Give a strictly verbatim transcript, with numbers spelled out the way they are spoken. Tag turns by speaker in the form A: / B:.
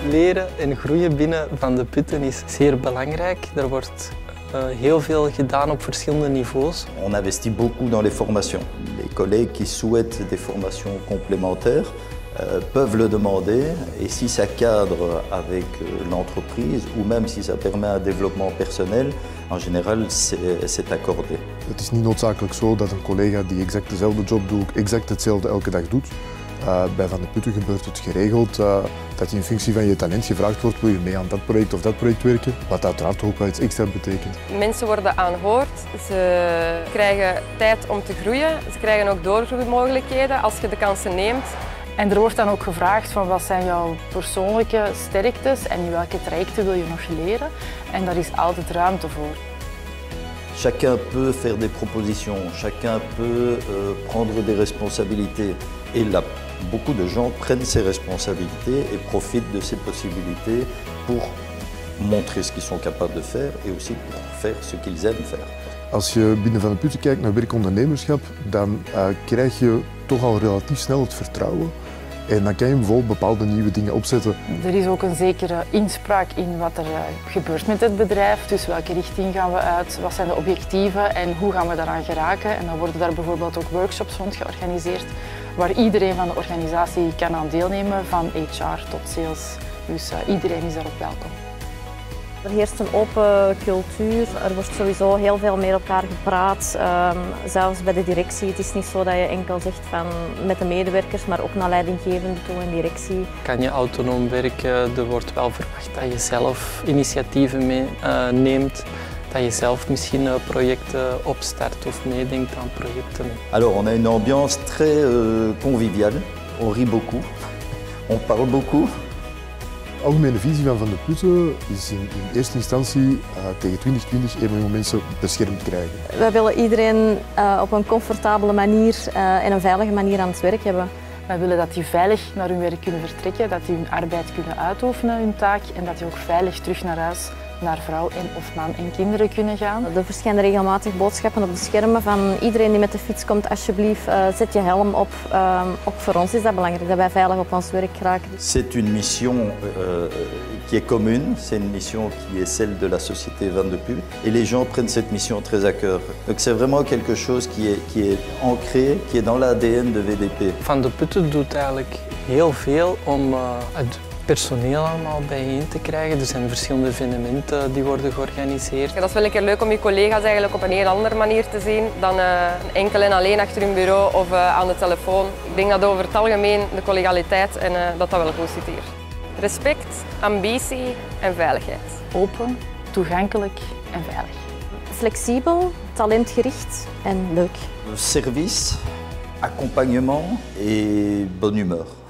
A: leren en groeien binnen Van de Putten is zeer belangrijk. Er wordt uh, heel veel gedaan op verschillende niveaus.
B: On investit beaucoup dans les formations. Les collègues qui souhaitent des formations complémentaires euh, peuvent le demander et si ça cadre avec euh, l'entreprise ou même si ça permet un développement personnel, en général c'est accordé.
C: Het is niet noodzakelijk zo dat een collega die exact dezelfde job doet, exact hetzelfde elke dag doet. Uh, bij Van de Putten gebeurt het geregeld uh, dat je in functie van je talent gevraagd wordt, wil je mee aan dat project of dat project werken, wat uiteraard ook wel iets extra betekent.
D: Mensen worden aangehoord, ze krijgen tijd om te groeien, ze krijgen ook doorgroeimogelijkheden als je de kansen neemt.
E: En er wordt dan ook gevraagd van wat zijn jouw persoonlijke sterktes en in welke trajecten wil je nog leren. En daar is altijd ruimte voor.
B: Chacun peut faire des propositions, chacun peut euh, prendre des responsabilités. Et là, beaucoup de gens prennent ces responsabilités et profitent de ces possibilités pour montrer ce qu'ils sont capables de faire et aussi pour faire ce qu'ils aiment faire.
C: Als je binnen Van de Putten kijkt naar werkondernemerschap, dan uh, krijg je toch al relatief snel het vertrouwen. En dan kan je bijvoorbeeld bepaalde nieuwe dingen opzetten.
E: Er is ook een zekere inspraak in wat er gebeurt met het bedrijf. Dus welke richting gaan we uit, wat zijn de objectieven en hoe gaan we daaraan geraken. En dan worden daar bijvoorbeeld ook workshops rond georganiseerd waar iedereen van de organisatie kan aan deelnemen, van H R tot sales. Dus uh, iedereen is daarop welkom.
F: Er heerst een open cultuur, er wordt sowieso heel veel met elkaar gepraat, um, zelfs bij de directie. Het is niet zo dat je enkel zegt van met de medewerkers, maar ook naar leidinggevende toe en directie.
A: Kan je autonoom werken, er wordt wel verwacht dat je zelf initiatieven mee, uh, neemt, dat je zelf misschien uh, projecten opstart of meedenkt aan projecten.
B: Alors on a une ambiance très euh, conviviale, on rit beaucoup, on parle beaucoup.
C: De algemene visie van Van de Putten is in, in eerste instantie uh, tegen twintig twintig één miljoen mensen beschermd krijgen.
F: Wij willen iedereen uh, op een comfortabele manier uh, en een veilige manier aan het werk hebben.
E: Wij willen dat die veilig naar hun werk kunnen vertrekken, dat die hun arbeid kunnen uitoefenen, hun taak, en dat die ook veilig terug naar huis, naar vrouw en of man en kinderen kunnen gaan.
F: Er verschijnen regelmatig boodschappen op de schermen van iedereen die met de fiets komt, alsjeblieft uh, zet je helm op. Uh, ook voor ons is dat belangrijk, dat wij veilig op ons werk geraken.
B: C'est une mission euh, qui est commune, c'est une mission qui est celle de la société Van de Putten et les gens prennent cette mission très à cœur. Donc c'est vraiment quelque chose qui est, qui est ancré, qui est dans l'A D N de V D P.
A: Van de Putten doet eigenlijk heel veel om uh, het personeel allemaal bijeen te krijgen. Er zijn verschillende evenementen die worden georganiseerd.
D: Ja, dat is wel een keer leuk om je collega's eigenlijk op een heel andere manier te zien dan uh, enkel en alleen achter hun bureau of uh, aan de telefoon. Ik denk dat over het algemeen de collegialiteit en uh, dat dat wel goed zit hier. Respect, ambitie en veiligheid.
E: Open, toegankelijk en veilig.
F: Flexibel, talentgericht en leuk.
B: Service, accompagnement et bonne humeur.